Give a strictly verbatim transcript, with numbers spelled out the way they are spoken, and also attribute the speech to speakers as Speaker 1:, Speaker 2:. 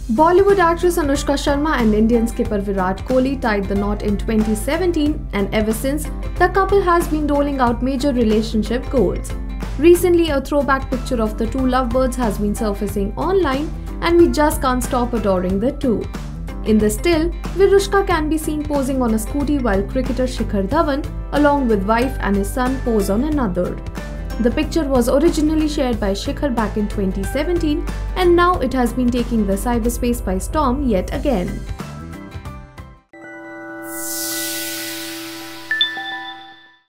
Speaker 1: Bollywood actress Anushka Sharma and Indian skipper Virat Kohli tied the knot in twenty seventeen, and ever since, the couple has been rolling out major relationship goals. Recently, a throwback picture of the two lovebirds has been surfacing online, and we just can't stop adoring the two. In the still, Virushka can be seen posing on a scooty while cricketer Shikhar Dhawan, along with wife and his son, pose on another. The picture was originally shared by Shikhar back in twenty seventeen, and now it has been taking the cyberspace by storm yet again.